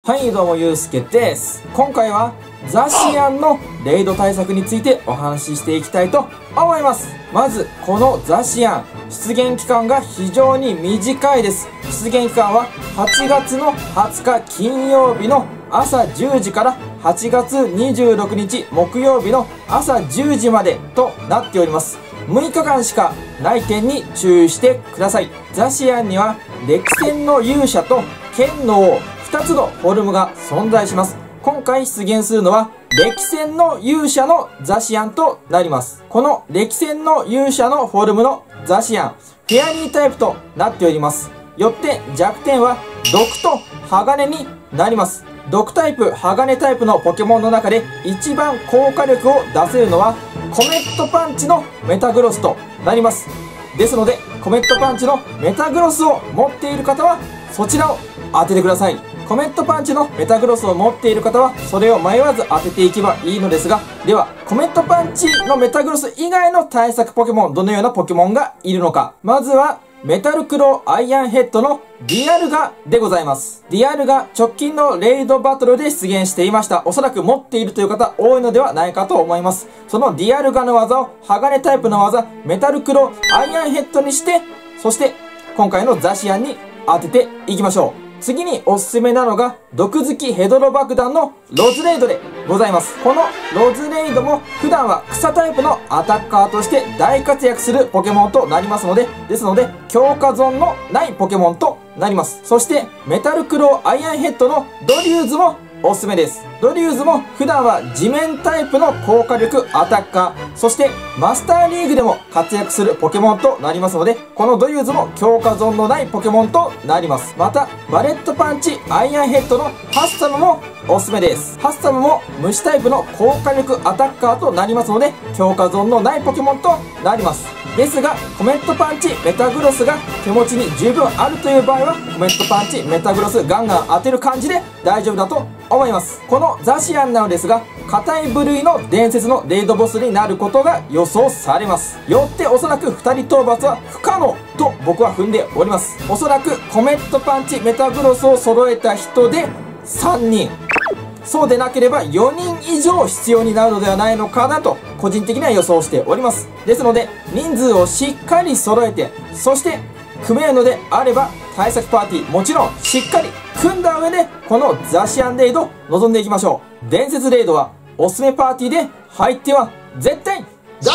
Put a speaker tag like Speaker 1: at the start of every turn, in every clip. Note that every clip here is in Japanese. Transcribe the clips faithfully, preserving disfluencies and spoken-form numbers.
Speaker 1: はい、どうも、ゆうすけです。今回は、ザシアンのレイド対策についてお話ししていきたいと思います。まず、このザシアン、出現期間が非常に短いです。出現期間ははちがつのはつか金曜日の朝じゅうじからはちがつにじゅうろくにち木曜日の朝じゅうじまでとなっております。むいかかんしかない点に注意してください。ザシアンには歴戦の勇者と剣の王ふたつのフォルムが存在します。今回出現するのは歴戦の勇者のザシアンとなります。この歴戦の勇者のフォルムのザシアン、フェアリータイプとなっております。よって弱点は毒と鋼になります。毒タイプ、鋼タイプのポケモンの中で一番効果力を出せるのはコメットパンチのメタグロスとなります。ですので、コメットパンチのメタグロスを持っている方はそちらを当ててください。コメットパンチのメタグロスを持っている方はそれを迷わず当てていけばいいのですが、ではコメットパンチのメタグロス以外の対策ポケモン、どのようなポケモンがいるのか。まずはメタルクローアイアンヘッドのディアルガでございます。ディアルガ、直近のレイドバトルで出現していました。おそらく持っているという方多いのではないかと思います。そのディアルガの技を鋼タイプの技、メタルクローアイアンヘッドにして、そして今回のザシアンに当てていきましょう。次におすすめなのが、毒好きヘドロ爆弾のロズレイドでございます。このロズレイドも普段は草タイプのアタッカーとして大活躍するポケモンとなりますので、ですので強化ゾーンのないポケモンとなります。そしてメタルクローアイアンヘッドのドリューズもおすすめです。ドリューズも普段は地面タイプの高火力アタッカー、そしてマスターリーグでも活躍するポケモンとなりますので、このドリューズも強化ゾーンのないポケモンとなります。また、バレットパンチアイアンヘッドのハッサムもおすすめです。ハッサムも虫タイプの高火力アタッカーとなりますので、強化ゾーンのないポケモンとなります。ですが、コメットパンチメタグロスが手持ちに十分あるという場合は、コメットパンチメタグロスガンガン当てる感じで大丈夫だと思います。このザシアンなのですが、硬い部類の伝説のレイドボスになることが予想されます。よっておそらくふたり討伐は不可能と僕は踏んでおります。おそらくコメットパンチメタグロスを揃えた人でさんにん。そうでなければよにん以上必要になるのではないのかなと個人的には予想しております。ですので人数をしっかり揃えて、そして組めるのであれば対策パーティーもちろんしっかり組んだ上でこのザシアンレイド臨んでいきましょう。伝説レイドはおすすめパーティーで入っては絶対ダメ。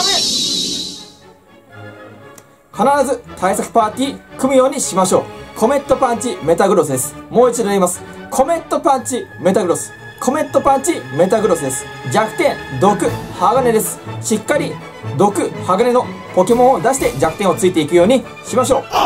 Speaker 1: 必ず対策パーティー組むようにしましょう。コメットパンチメタグロスです。もう一度言います。コメットパンチメタグロス。コメットパンチメタグロスです。弱点、毒、鋼です。しっかり毒、鋼のポケモンを出して弱点をついていくようにしましょう。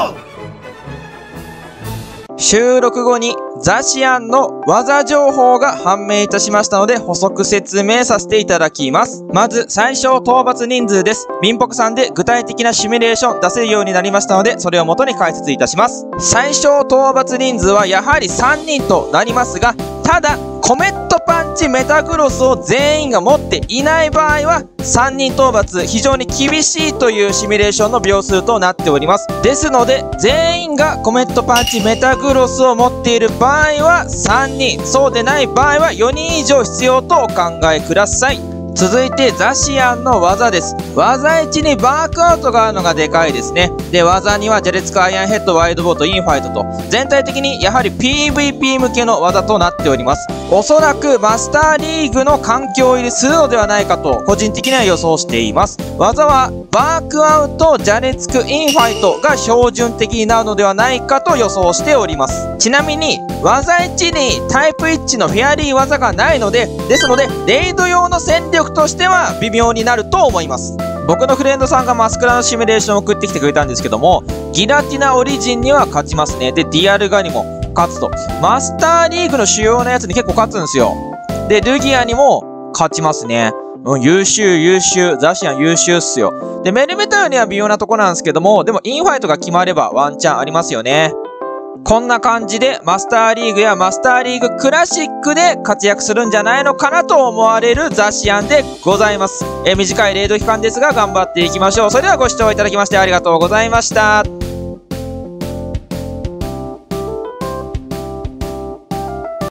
Speaker 2: 収録後にザシアンの技情報が判明いたしましたので補足説明させていただきます。まず最小討伐人数です。民北さんで具体的なシミュレーション出せるようになりましたので、それを元に解説いたします。最小討伐人数はやはりさんにんとなりますが、ただコメットパンチメタグロスを全員が持っていない場合はさんにん討伐非常に厳しいというシミュレーションの秒数となっております。ですので全員がコメットパンチメタグロスを持っている場合はさんにん、そうでない場合はよにん以上必要とお考えください。続いてザシアンの技です。技いちにバークアウトがあるのがでかいですね。で、技にはジャレツクアイアンヘッド、ワイドボート、インファイトと全体的にやはり ピーブイピー 向けの技となっております。おそらくマスターリーグの環境入りするのではないかと個人的には予想しています。技はバークアウト、ジャレツク、インファイトが標準的になるのではないかと予想しております。ちなみに技いちにタイプいちのフェアリー技がないので、ですのでレイド用の戦力としては微妙になると思います。僕のフレンドさんがマスクラのシミュレーションを送ってきてくれたんですけども、ギラティナオリジンには勝ちますね。で、ディアルガにも勝つと。マスターリーグの主要なやつに結構勝つんですよ。で、ルギアにも勝ちますね。うん、優秀、優秀。ザシアン優秀っすよ。で、メルメタウには微妙なとこなんですけども、でもインファイトが決まればワンチャンありますよね。こんな感じでマスターリーグやマスターリーグクラシックで活躍するんじゃないのかなと思われるザシアンでございます。えー、短いレイド期間ですが頑張っていきましょう。それではご視聴いただきましてありがとうございました。